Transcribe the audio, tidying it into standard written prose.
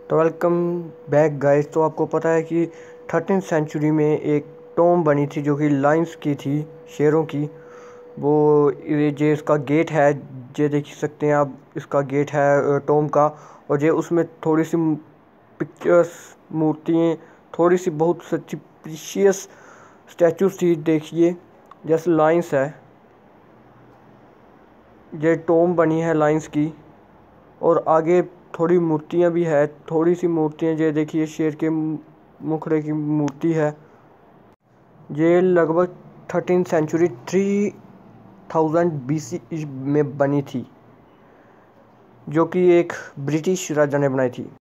तो welcome back guys. तो आपको पता है कि 13th सेंचुरी में एक टॉम बनी थी जो कि लाइन्स की थी, शेरों की। वो ये जो इसका गेट है, ये देख सकते हैं आप, इसका गेट है टॉम का। और ये उसमें थोड़ी सी पिक्चर्स, मूर्तियाँ, थोड़ी सी बहुत सच्ची प्रीशियस स्टैचूज थी। देखिए जैसे लाइन्स है, ये टॉम बनी है लाइन्स की। और आगे थोड़ी मूर्तियाँ भी है, थोड़ी सी मूर्तियाँ। ये देखिए शेर के मुखड़े की मूर्ति है। ये लगभग 13th सेंचुरी 3000 BC में बनी थी, जो कि एक ब्रिटिश राजा ने बनाई थी।